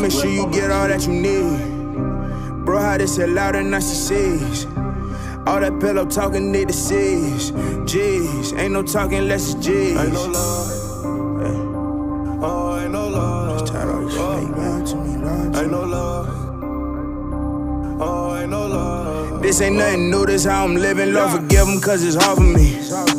make sure you get all that you need. Bro, how this hit louder than 96. All that pillow talking need to cease. Jeez, ain't no talking unless it's G's. Ain't no love. Hey. Oh, ain't no love. Just tired of all this fake, man, to me, Lord. Ain't no love. Oh, ain't no love. This ain't nothing new, this how I'm living. Lord, forgive them, cause it's hard for me.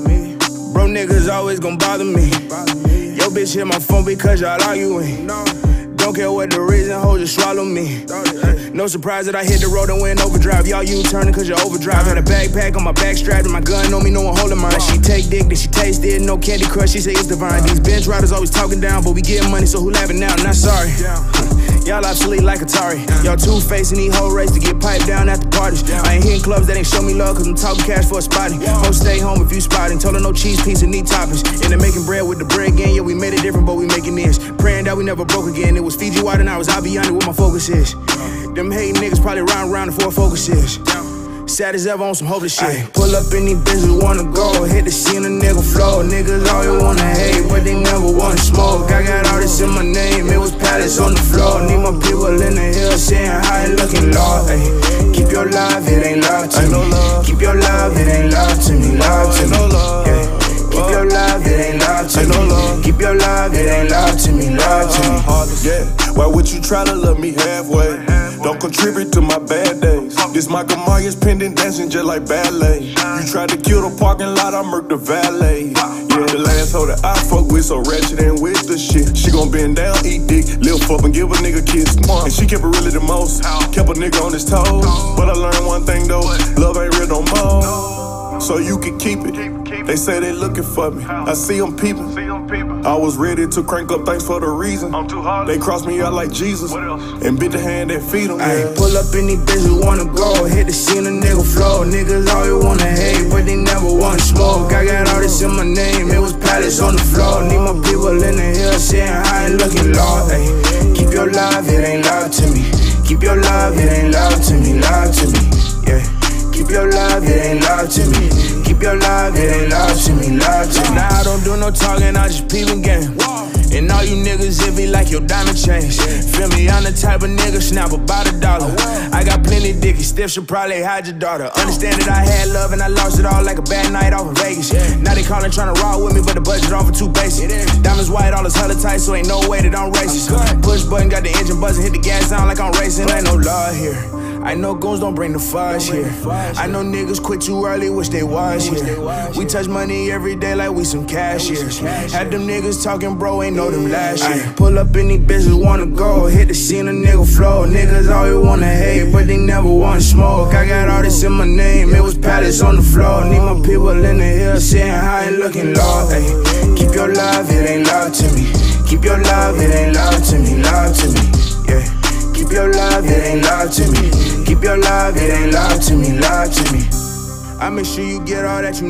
Bro, niggas always gon' bother me. Yo, bitch hit my phone because y'all arguing. Don't care what the reason, hold just swallow me. No surprise that I hit the road and went overdrive. Y'all U-turning cause you overdrive. Had a backpack on my back strapped and my gun on me, no one holding mine. She take dick, then she taste it, no Candy Crush, she say it's divine. These bench riders always talking down, but we getting money, so who laughing now? Not sorry. Y'all obsolete like Atari. Y'all two-faced in these whole race to get piped down at the parties. I ain't hitting clubs that ain't show me love cause I'm talking cash for a spotting. Hoes stay home if you spotting. Told her no cheese pizza, need toppings. And they making bread with the bread again. Yeah, we made it different, but we making this. Praying that we never broke again. It was Fiji water and I was out beyond it where my focus is. Them hating niggas probably round before focus is. Sad as ever on some hopeless shit. Ay, pull up in these bitches wanna go. Hit the scene, a nigga flow. Niggas always wanna hate, but they never wanna smoke. I got all this in my name, it was palace on the floor. Need my people in the hill saying hi and looking low. Ay, keep your love, it ain't love to me. Keep your love, it ain't love to me. Love to me. Yeah. Keep your love, it ain't love to me. Keep your love, it ain't love to me. Love to me. Yeah, why would you try to love me halfway? Don't contribute to my bad days. This Michael Myers pendant dancing just like ballet. You tried to kill the parking lot, I murked the valet. Yeah, the last hoe that I fuck with so ratchet and with the shit. She gon' bend down, eat dick, lift up and give a nigga a kiss. And she kept it really the most, kept a nigga on his toes. But I learned one thing though, love ain't real no more. So you can keep it. They say they looking for me, I see them peeping. I was ready to crank up, thanks for the reason. They crossed me out like Jesus and bit the hand that feed them. Ay, pull up in these bitches wanna go. Hit the scene, a nigga flow. Niggas always wanna hate, but they never wanna smoke. I got all this in my name, it was palace on the floor. Need my people in the hill saying hi and looking low. Ay, keep your love, it ain't love to me. Keep your love, it ain't love to me. Love to me, yeah. Keep your love, it ain't love to me. Keep your love, it ain't love to me. Love to me. Now I don't do no talking, I just peeping game. And all you niggas, it be like your diamond chains. Feel me, I'm the type of nigga, snap about $1. I got plenty dicky, Steph should probably hide your daughter. Understand that I had love and I lost it all like a bad night off in Vegas. Now they callin' tryna raw with me, but the budget off for too basic. Diamonds white, all this hella tight, so ain't no way that I'm racist. Push button, got the engine buzzing, hit the gas down like I'm racing. Ain't no law here. I know goons don't bring the fuzz here. I know niggas quit too early, wish they was here. We touch money every day like we some cashiers. Had them niggas talking, bro, ain't know them last year. Pull up in these bitches wanna go. Hit the scene, a nigga flow. Niggas always wanna hate, but they never wanna smoke. I got all this in my name, it was palace on the floor. Need my people in the hill saying hi and looking low. Ay, keep your love, it ain't love to me. Keep your love, it ain't love to me. Love to me, yeah. Keep your love, it ain't love to me. Keep your love, it ain't love to me. Love to me. I make sure you get all that you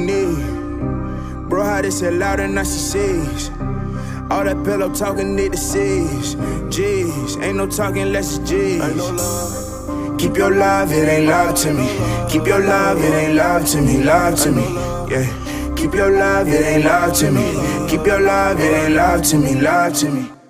need. Bro, how this hit louder than 96. All that pillow talking need to cease. Jeez, ain't no talking unless it's G's. Ain't no love. Keep your love, it ain't love to me. Keep your love, it ain't love to me. Love to me, yeah. Keep your love, it ain't love to me. Keep your love, it ain't love to me. Love to me.